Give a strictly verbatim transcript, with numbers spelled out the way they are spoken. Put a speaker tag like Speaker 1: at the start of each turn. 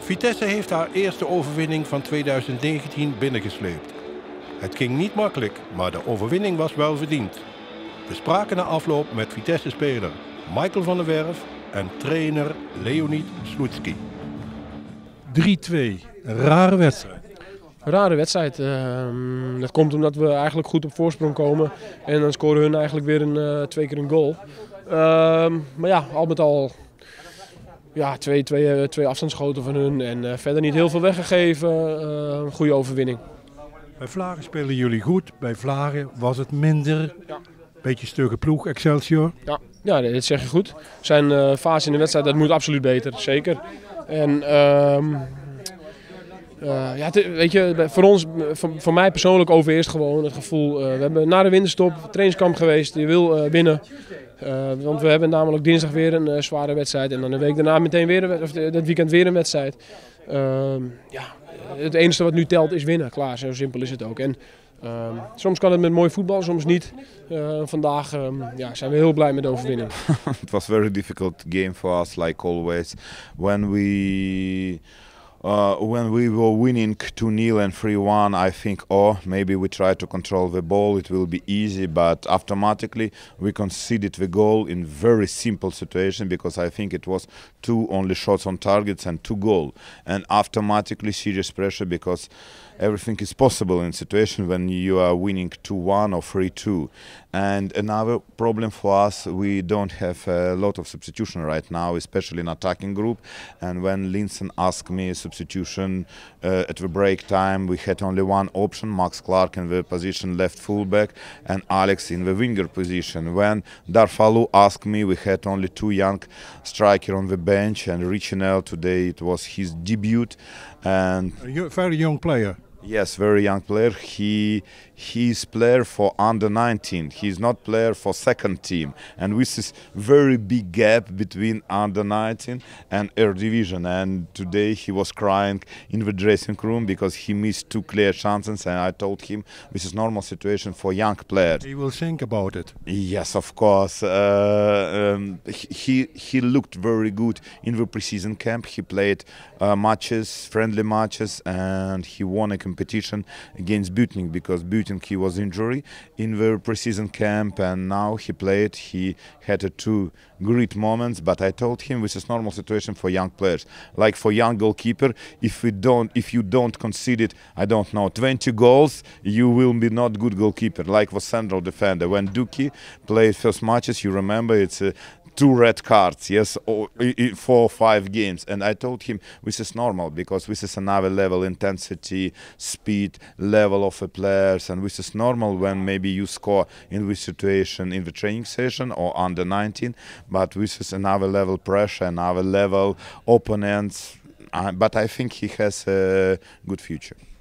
Speaker 1: Vitesse heeft haar eerste overwinning van tweeduizend negentien binnengesleept. Het ging niet makkelijk, maar de overwinning was wel verdiend. We spraken na afloop met Vitesse-speler Michael van der Werf en trainer Leonid Slutsky.
Speaker 2: drie twee, een rare wedstrijd.
Speaker 3: Een rare wedstrijd. Uh, dat komt omdat we eigenlijk goed op voorsprong komen. En dan scoren hun eigenlijk weer een, uh, twee keer een goal. Uh, maar ja, al met al ja, twee, twee, twee afstandsschoten van hun. En uh, verder niet heel veel weggegeven. Uh, goede overwinning.
Speaker 2: Bij Vlagen spelen jullie goed. Bij Vlagen was het minder.
Speaker 3: Ja.
Speaker 2: Beetje stugge ploeg, Excelsior.
Speaker 3: Ja, ja, dat zeg je goed. Er zijn uh, fases in de wedstrijd, dat moet absoluut beter. Zeker. En... Uh, Uh, ja, te, weet je, voor ons, voor, voor mij persoonlijk overeerst gewoon het gevoel. Uh, we hebben na de winterstop trainingskamp geweest, je wil uh, winnen. Uh, want we hebben namelijk dinsdag weer een uh, zware wedstrijd en dan de week daarna meteen weer een, of dat weekend weer een wedstrijd. Uh, ja, het enige wat nu telt is winnen, klaar, zo simpel is het ook. En, uh, soms kan het met mooi voetbal, soms niet. Uh, vandaag uh, ja, zijn we heel blij met de overwinning.
Speaker 4: It was a very difficult game for us, like always. When we Uh, when we were winning two nil and three one, I think, oh, maybe we try to control the ball, it will be easy, but automatically we conceded the goal in very simple situation because I think it was two only shots on targets and two goal. And automatically serious pressure because everything is possible in a situation when you are winning two one or three two. And another problem for us, we don't have a lot of substitution right now, especially in attacking group. And when Linson asked me a substitution uh, at the break time, we had only one option, Max Clark in the position left fullback and Alex in the winger position. When Darfalu asked me, we had only two young striker on the bench, and Richinel today it was his debut. And
Speaker 2: a very young player.
Speaker 4: Yes, very young player. He he's player for under nineteen. He's not player for second team. And with this very big gap between under nineteen and Eredivisie. And today he was crying in the dressing room because he missed two clear chances. And I told him this is normal situation for young players.
Speaker 2: He will think about it.
Speaker 4: Yes, of course. Uh, um, he he looked very good in the preseason camp. He played uh, matches, friendly matches, and he won a competition against Butnik because Butnik he was injured in the preseason camp, and now he played. He had a two great moments, but I told him this is normal situation for young players. Like for young goalkeeper, if we don't, if you don't concede it, I don't know, twenty goals, you will be not good goalkeeper. Like for central defender, when Duki played first matches, you remember it's a two red cards, yes, or four or five games. And I told him this is normal because this is another level, intensity, speed, level of the players, and this is normal when maybe you score in this situation in the training session or under nineteen, but this is another level pressure, another level opponents, uh, but I think he has a good future.